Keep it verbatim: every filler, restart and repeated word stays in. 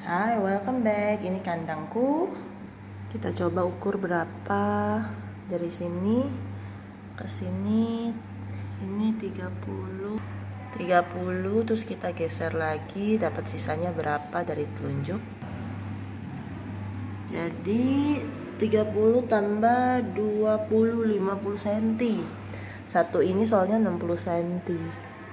Hai, welcome back. Ini kandangku. Kita coba ukur berapa dari sini ke sini. Ini tiga puluh. tiga puluh terus kita geser lagi, dapat sisanya berapa dari telunjuk. Jadi tiga puluh tambah dua puluh, lima puluh sentimeter. Satu ini soalnya enam puluh sentimeter.